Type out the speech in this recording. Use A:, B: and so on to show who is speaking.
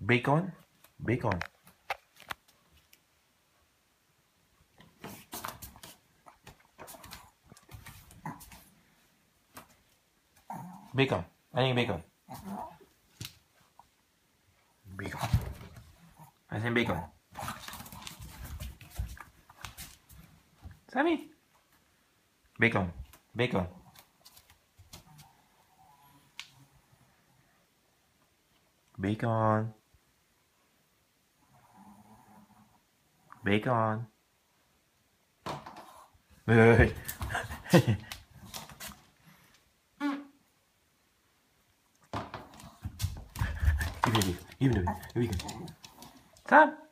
A: Bacon? Bacon. Bacon. Ano yung bacon? Bacon. Ano yung bacon? Sammy. Bacon. Bacon. Bacon. Bacon. Hey. Give me a bacon. Give me a bacon. Sam.